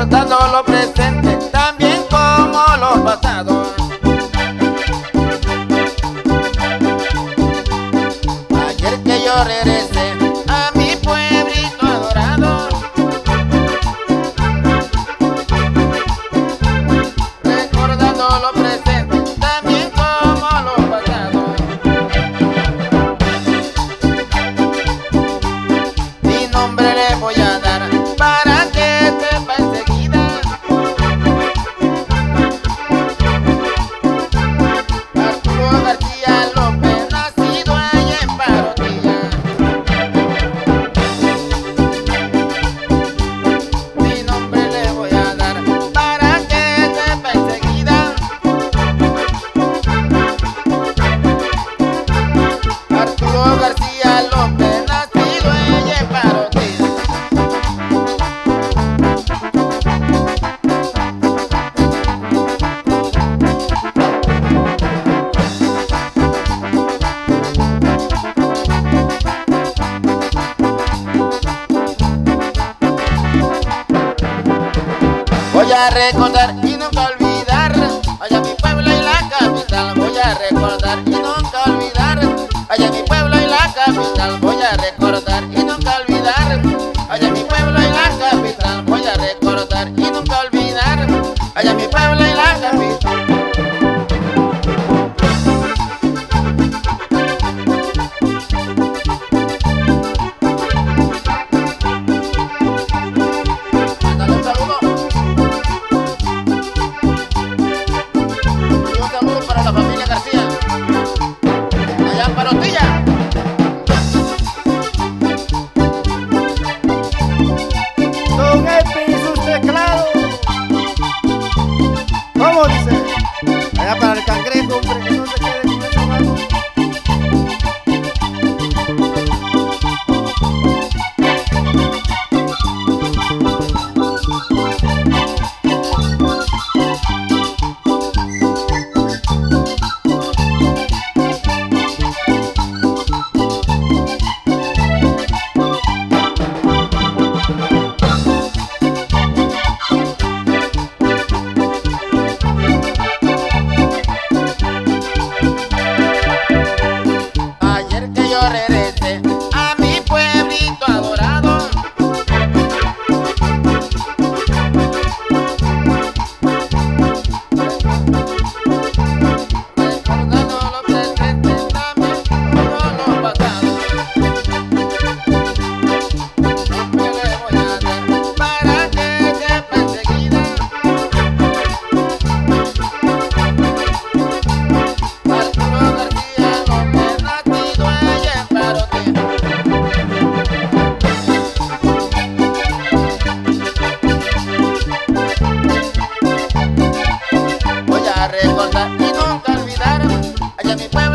recordando lo presente, también como lo pasado. Ayer que yo regresé a mi pueblito adorado, recordando lo presente, también como lo pasado. Mi nombre le voy a dar para que sepa enseguida. Arturo García López, nacido allá en Parotilla. Mi nombre le voy a dar para que sepa enseguida. Arturo García López, nacido allá en Parotilla. Voy a recordar y nunca olvidar allá mi pueblo y la capital. Voy a recordar y nunca olvidar allá mi pueblo y la capital. Voy a recordar y nunca olvidar allá mi pueblo y la capital. Voy a recordar y nunca olvidar allá mi pueblo y la capital. Mándale un saludo. Y un saludo para la familia García, allá en Parotilla. Don Epi y sus teclados. ¿Cómo dice? Allá para el cangrejo, hombre, que no se quede con esa mano. Ayer que yo regresé a mi pueblito adorado, recordando lo presente, también como lo pasado. Siempre le voy a dar para que sepa enseguida. Arturo García López, nacido allá en Parotilla. Voy a recordar y nunca olvidar allá mi pueblo